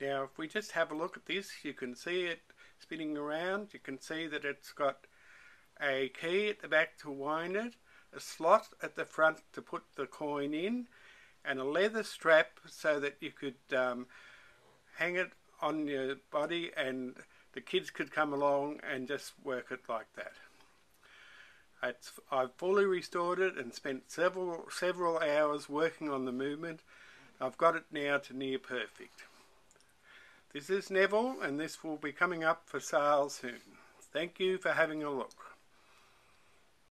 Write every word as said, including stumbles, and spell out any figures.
Now if we just have a look at this, you can see it spinning around. You can see that it's got a key at the back to wind it, a slot at the front to put the coin in, and a leather strap so that you could um, hang it on your body and the kids could come along and just work it like that. It's, I've fully restored it and spent several several hours working on the movement. I've got it now to near perfect. This is Neville, and this will be coming up for sale soon. Thank you for having a look.